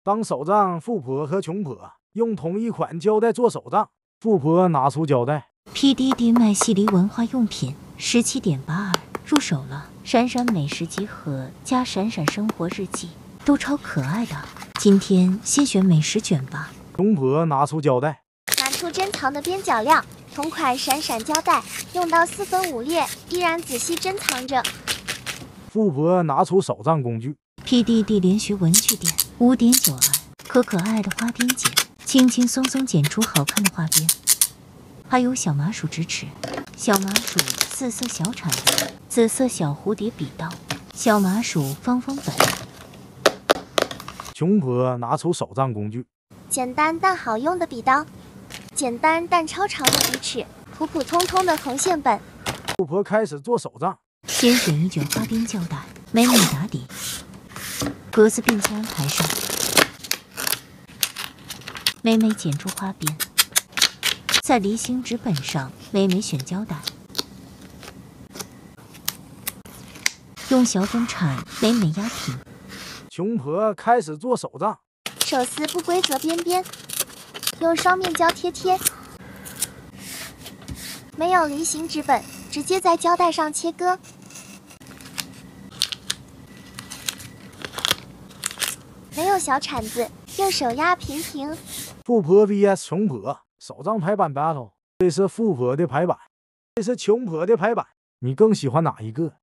当手账，富婆和穷婆用同一款胶带做手账。富婆拿出胶带 ，PDD 卖系列文化用品17.82入手了，闪闪美食集合加闪闪生活日记都超可爱的。今天先选美食卷吧。 穷婆拿出胶带， 拿出珍藏的边角料，同款闪闪胶带，用到4分5裂，依然仔细珍藏着。 富婆拿出手账工具 ，PDD 连续文具店5.92，可爱的花边剪，轻轻松松剪出好看的画边。还有小麻薯直尺，小麻薯4色小铲子，紫色小蝴蝶笔刀，小麻薯方本。 穷婆拿出手账工具， 简单但好用的笔刀，简单但超长的笔尺，普通的横线本。 富婆开始做手账， 先选一卷花边胶带，美打底，格子并肩安排上，美剪出花边。在离心纸本上，美选胶带，用小粉铲美压平。 穷婆开始做手账， 手撕不规则边边，用双面胶贴。没有离形纸本，直接在胶带上切割。没有小铲子，用手压平。 富婆 vs 穷婆手账排版 battle， 这是富婆的排版，这是穷婆的排版，你更喜欢哪一个？